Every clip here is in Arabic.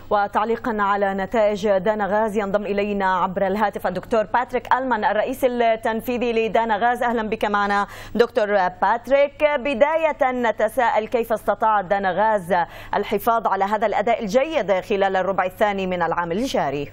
وتعليقا على نتائج دانا غاز ينضم إلينا عبر الهاتف الدكتور باتريك ألمان الرئيس التنفيذي لدانا غاز. أهلا بك معنا دكتور باتريك. بداية نتساءل كيف استطاعت دانا غاز الحفاظ على هذا الأداء الجيد خلال الربع الثاني من العام الجاري؟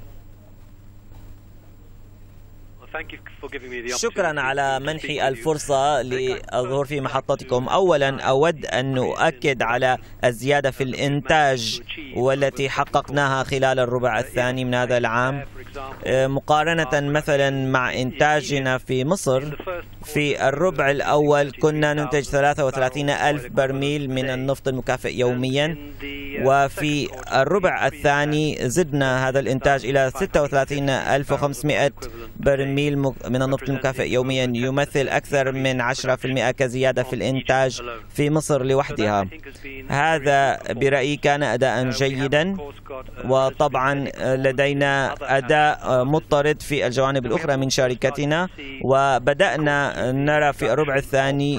شكرا على منحي الفرصة للظهور في محطتكم. أولا أود أن أؤكد على الزيادة في الإنتاج والتي حققناها خلال الربع الثاني من هذا العام مقارنة مثلا مع إنتاجنا في مصر. في الربع الأول كنا ننتج 33 ألف برميل من النفط المكافئ يوميا، وفي الربع الثاني زدنا هذا الإنتاج إلى 36,500 برميل من النفط المكافئ يوميا، يمثل أكثر من 10% كزيادة في الإنتاج في مصر لوحدها. هذا برأيي كان أداء جيدا، وطبعا لدينا أداء مضطرد في الجوانب الأخرى من شركتنا، وبدأنا نرى في الربع الثاني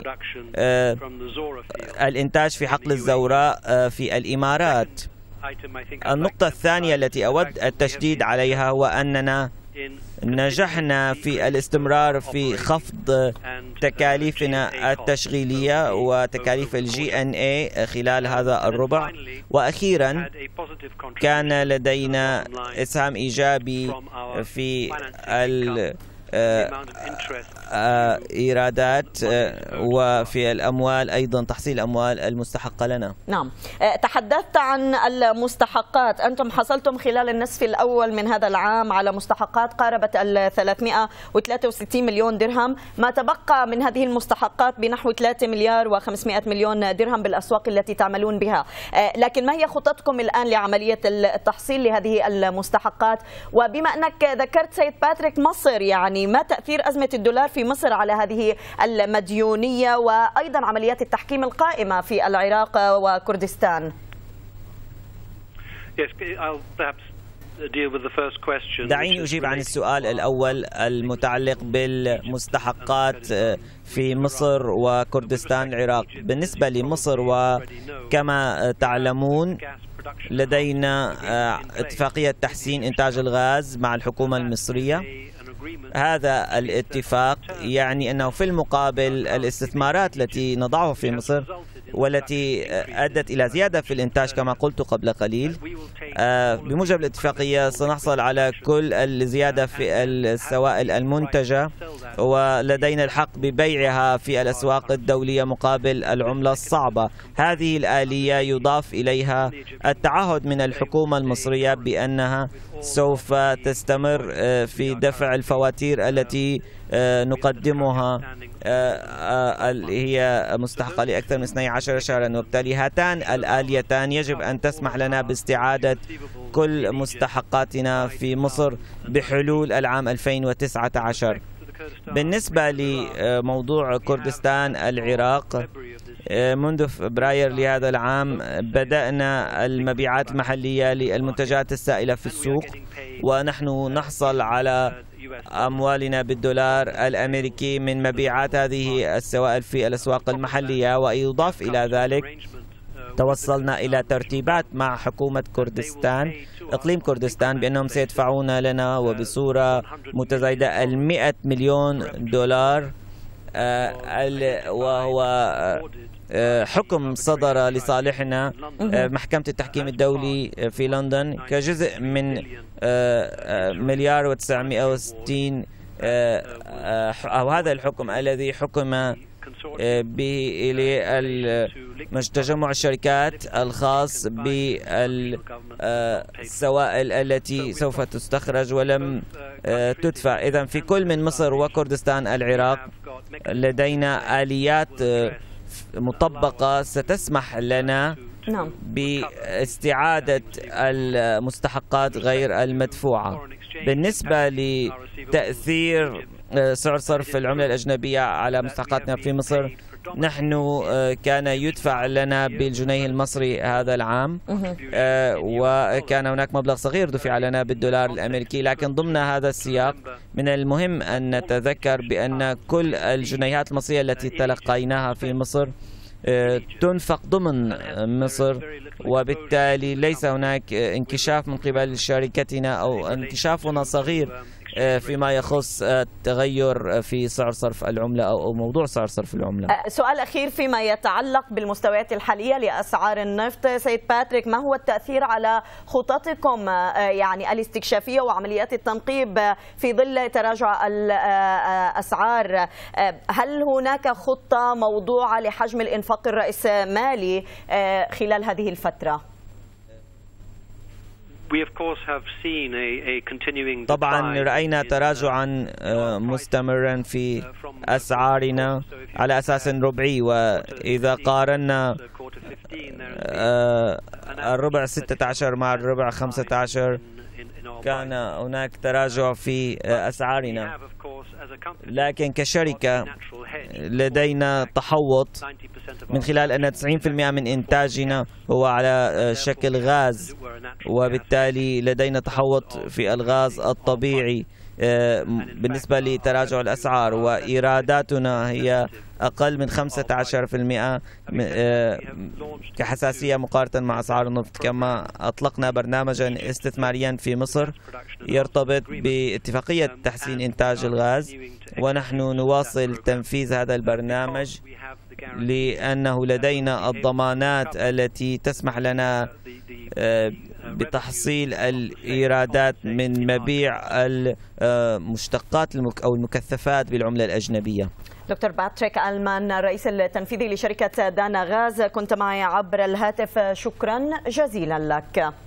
الإنتاج في حقل الزوراء في الإمارات. النقطة الثانية التي أود التشديد عليها هو أننا نجحنا في الاستمرار في خفض تكاليفنا التشغيلية وتكاليف الGNA خلال هذا الربع. وأخيرا كان لدينا إسهام إيجابي في إيرادات وفي الأموال، أيضا تحصيل الأموال المستحقة لنا. نعم، تحدثت عن المستحقات. أنتم حصلتم خلال النصف الأول من هذا العام على مستحقات قاربت 363 مليون درهم، ما تبقى من هذه المستحقات بنحو 3 مليار و500 مليون درهم بالأسواق التي تعملون بها. لكن ما هي خططكم الآن لعملية التحصيل لهذه المستحقات؟ وبما أنك ذكرت سيد باتريك مصر، يعني ما تأثير أزمة الدولار في مصر على هذه المديونية وأيضا عمليات التحكيم القائمة في العراق وكردستان؟ دعيني أجيب عن السؤال الأول المتعلق بالمستحقات في مصر وكردستان العراق. بالنسبة لمصر، وكما تعلمون لدينا اتفاقية تحسين إنتاج الغاز مع الحكومة المصرية. هذا الاتفاق يعني أنه في المقابل الاستثمارات التي نضعها في مصر والتي أدت إلى زيادة في الإنتاج كما قلت قبل قليل، بموجب الاتفاقية سنحصل على كل الزيادة في السوائل المنتجة، ولدينا الحق ببيعها في الأسواق الدولية مقابل العملة الصعبة. هذه الآلية يضاف إليها التعهد من الحكومة المصرية بأنها سوف تستمر في دفع الفواتير التي نقدمها هي مستحقة لأكثر من 12 شهرا، وبالتالي هاتان الآليتان يجب أن تسمح لنا باستعادة كل مستحقاتنا في مصر بحلول العام 2019. بالنسبة لموضوع كردستان العراق، منذ فبراير لهذا العام بدأنا المبيعات المحلية للمنتجات السائلة في السوق، ونحن نحصل على أموالنا بالدولار الأمريكي من مبيعات هذه السوائل في الأسواق المحلية. ويضاف إلى ذلك توصلنا إلى ترتيبات مع حكومة كردستان، إقليم كردستان، بأنهم سيدفعون لنا وبصورة متزايدة 100 مليون دولار، وهو حكم صدر لصالحنا محكمة التحكيم الدولي في لندن كجزء من 1,960 أو هذا الحكم الذي حكم به تجمع الشركات الخاص بالسوائل التي سوف تستخرج ولم تدفع. إذن في كل من مصر وكردستان العراق لدينا آليات مطبقة ستسمح لنا باستعادة المستحقات غير المدفوعة. بالنسبة لتأثير سعر صرف العملة الأجنبية على مستحقاتنا في مصر، نحن كان يدفع لنا بالجنيه المصري هذا العام، وكان هناك مبلغ صغير دفع لنا بالدولار الأمريكي، لكن ضمن هذا السياق من المهم أن نتذكر بأن كل الجنيهات المصرية التي تلقيناها في مصر تنفق ضمن مصر، وبالتالي ليس هناك انكشاف من قبل شركتنا أو انكشافنا صغير فيما يخص التغير في سعر صرف العملة أو موضوع سعر صرف العملة. سؤال أخير فيما يتعلق بالمستويات الحالية لأسعار النفط، سيد باتريك، ما هو التأثير على خططكم يعني الاستكشافية وعمليات التنقيب في ظل تراجع الأسعار؟ هل هناك خطة موضوعة لحجم الإنفاق الرأسمالي خلال هذه الفترة؟ طبعا رأينا تراجعا مستمرا في أسعارنا على أساس ربعي، وإذا قارنا الربع 16 مع الربع 15 كان هناك تراجع في أسعارنا، لكن كشركة لدينا تحوط من خلال أن 90% من إنتاجنا هو على شكل غاز، وبالتالي لدينا تحوط في الغاز الطبيعي بالنسبة لتراجع الأسعار، وإيراداتنا هي أقل من 15% كحساسية مقارنة مع أسعار النفط. كما أطلقنا برنامجا استثماريا في مصر يرتبط باتفاقية تحسين إنتاج الغاز، ونحن نواصل تنفيذ هذا البرنامج لأنه لدينا الضمانات التي تسمح لنا بتحصيل الإيرادات من مبيع المشتقات أو المكثفات بالعملة الأجنبية. دكتور باتريك ألمان، الرئيس التنفيذي لشركة دانا غاز، كنت معي عبر الهاتف، شكرا جزيلا لك.